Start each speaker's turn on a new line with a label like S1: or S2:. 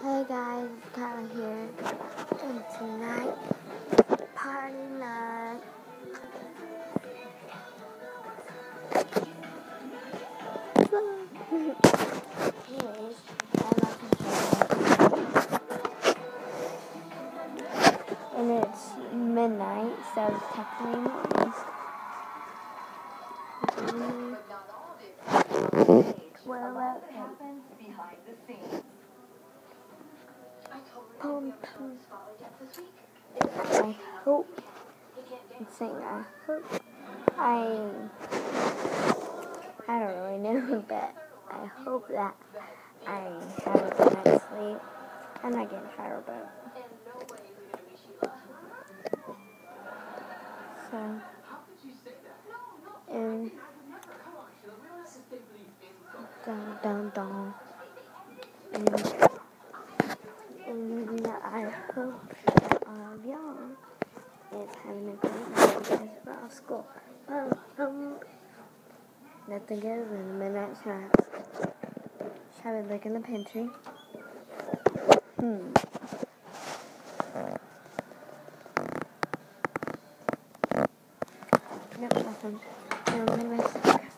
S1: Hey guys, it's Tyler here, and tonight, party night. Anyways, I'm not and it's midnight, so it's technically morning. What happened behind the scenes? I hope, I'm saying I don't really know, but I hope that I have a good night's sleep. I'm not getting tired, but so, and dun, and I hope that all of y'all is having a great night because we're off school. Nothing good than a midnight snack. Shall we look in the pantry? Nope, nothing. No,